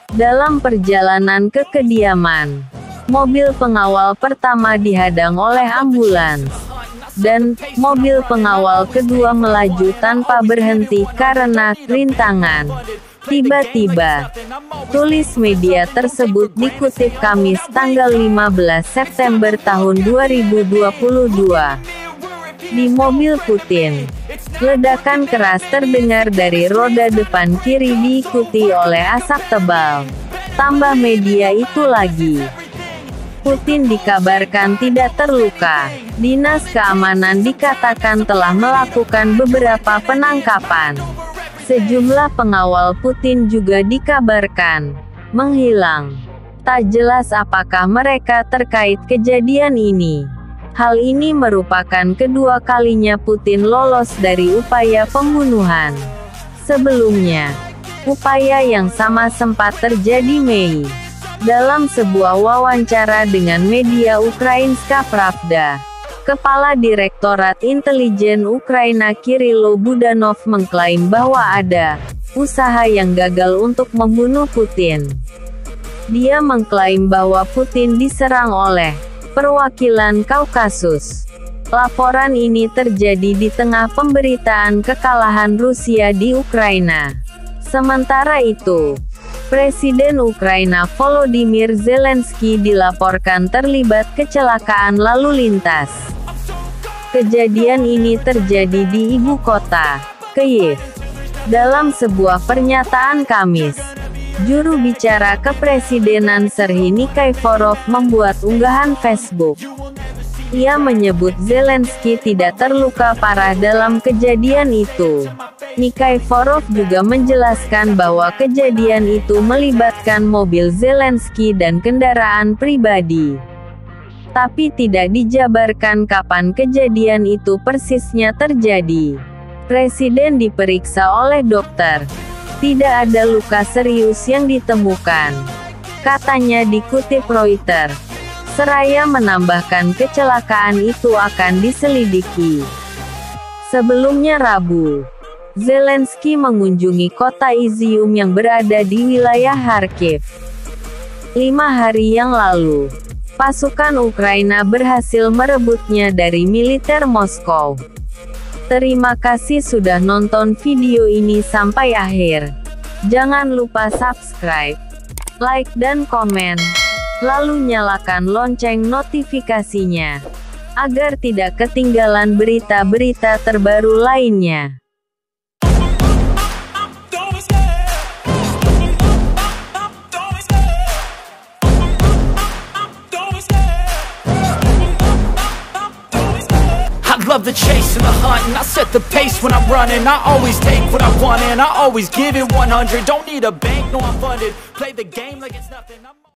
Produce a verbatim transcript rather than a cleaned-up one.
Dalam perjalanan ke kediaman, mobil pengawal pertama dihadang oleh ambulans, dan mobil pengawal kedua melaju tanpa berhenti karena rintangan. Tiba-tiba, tulis media tersebut dikutip Kamis tanggal lima belas September tahun dua ribu dua puluh dua. Di mobil Putin, ledakan keras terdengar dari roda depan kiri diikuti oleh asap tebal. Tambah media itu lagi, Putin dikabarkan tidak terluka. Dinas keamanan dikatakan telah melakukan beberapa penangkapan. Sejumlah pengawal Putin juga dikabarkan menghilang. Tak jelas apakah mereka terkait kejadian ini. Hal ini merupakan kedua kalinya Putin lolos dari upaya pembunuhan. Sebelumnya, upaya yang sama sempat terjadi Mei. Dalam sebuah wawancara dengan media Ukrainska Pravda, Kepala Direktorat Intelijen Ukraina Kirilo Budanov mengklaim bahwa ada usaha yang gagal untuk membunuh Putin. Dia mengklaim bahwa Putin diserang oleh perwakilan Kaukasus. Laporan ini terjadi di tengah pemberitaan kekalahan Rusia di Ukraina. Sementara itu, Presiden Ukraina Volodymyr Zelensky dilaporkan terlibat kecelakaan lalu lintas. Kejadian ini terjadi di ibu kota, Kyiv. Dalam sebuah pernyataan Kamis, juru bicara kepresidenan Serhiy Nikaiforov membuat unggahan Facebook. Ia menyebut Zelensky tidak terluka parah dalam kejadian itu. Nikaiforov juga menjelaskan bahwa kejadian itu melibatkan mobil Zelensky dan kendaraan pribadi. Tapi tidak dijabarkan kapan kejadian itu persisnya terjadi. Presiden diperiksa oleh dokter. Tidak ada luka serius yang ditemukan, katanya dikutip Reuters. Seraya menambahkan kecelakaan itu akan diselidiki. Sebelumnya Rabu, Zelensky mengunjungi kota Izium yang berada di wilayah Kharkiv. Lima hari yang lalu, pasukan Ukraina berhasil merebutnya dari militer Moskow. Terima kasih sudah nonton video ini sampai akhir. Jangan lupa subscribe, like dan komen. Lalu nyalakan lonceng notifikasinya, agar tidak ketinggalan berita-berita terbaru lainnya. Love the chase and the hunt, and I set the pace when I'm running. I always take what I want and I always give it one hundred. Don't need a bank, no I'm funded. Play the game like it's nothing. I'm